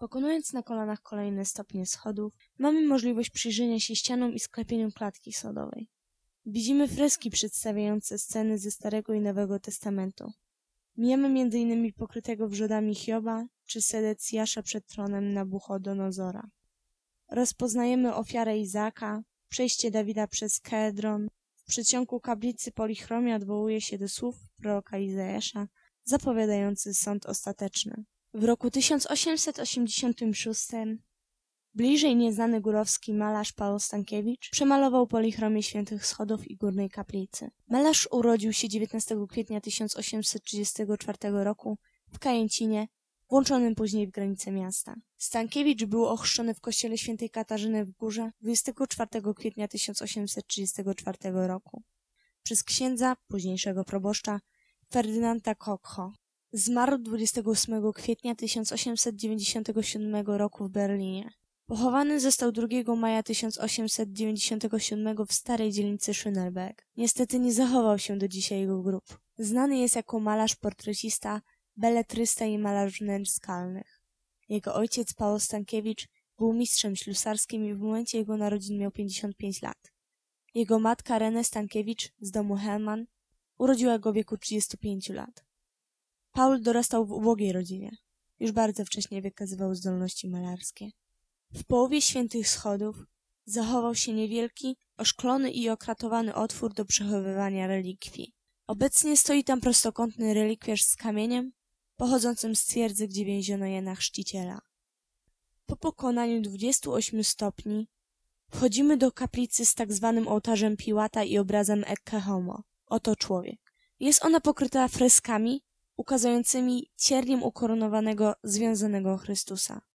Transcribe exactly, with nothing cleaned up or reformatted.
Pokonując na kolanach kolejne stopnie schodów, mamy możliwość przyjrzenia się ścianom i sklepieniu klatki schodowej. Widzimy freski przedstawiające sceny ze Starego i Nowego Testamentu. Mijamy między innymi pokrytego wrzodami Hioba czy Sedecjasza przed tronem Nabuchodonozora. Rozpoznajemy ofiarę Izaaka, przejście Dawida przez Kedron. W przedsionku kaplicy polichromia odwołuje się do słów proroka Izajasza zapowiadający sąd ostateczny. W roku tysiąc osiemset osiemdziesiątym szóstym bliżej nieznany górowski malarz Paweł Stankiewicz przemalował polichromię Świętych Schodów i Górnej Kaplicy. Malarz urodził się dziewiętnastego kwietnia tysiąc osiemset trzydziestego czwartego roku w Kajęcinie, włączonym później w granice miasta. Stankiewicz był ochrzczony w kościele świętej Katarzyny w Górze dwudziestego czwartego kwietnia tysiąc osiemset trzydziestego czwartego roku przez księdza, późniejszego proboszcza, Ferdynanda Kokcho. Zmarł dwudziestego ósmego kwietnia tysiąc osiemset dziewięćdziesiątego siódmego roku w Berlinie. Pochowany został drugiego maja tysiąc osiemset dziewięćdziesiątego siódmego w starej dzielnicy Schöneberg. Niestety nie zachował się do dzisiaj jego grób. Znany jest jako malarz, portrecista, beletrysta i malarz wnętrz skalnych. Jego ojciec Paweł Stankiewicz był mistrzem ślusarskim i w momencie jego narodzin miał pięćdziesiąt pięć lat. Jego matka Renę Stankiewicz z domu Helman urodziła go w wieku trzydziestu pięciu lat. Paul dorastał w ubogiej rodzinie. Już bardzo wcześnie wykazywał zdolności malarskie. W połowie Świętych Schodów zachował się niewielki, oszklony i okratowany otwór do przechowywania relikwii. Obecnie stoi tam prostokątny relikwiarz z kamieniem, pochodzącym z twierdzy, gdzie więziono Jana Chrzciciela. Po pokonaniu dwudziestu ośmiu stopni wchodzimy do kaplicy z tak zwanym ołtarzem Piłata i obrazem Ecce Homo. Oto człowiek. Jest ona pokryta freskami ukazującymi cierniem ukoronowanego, związanego Chrystusa.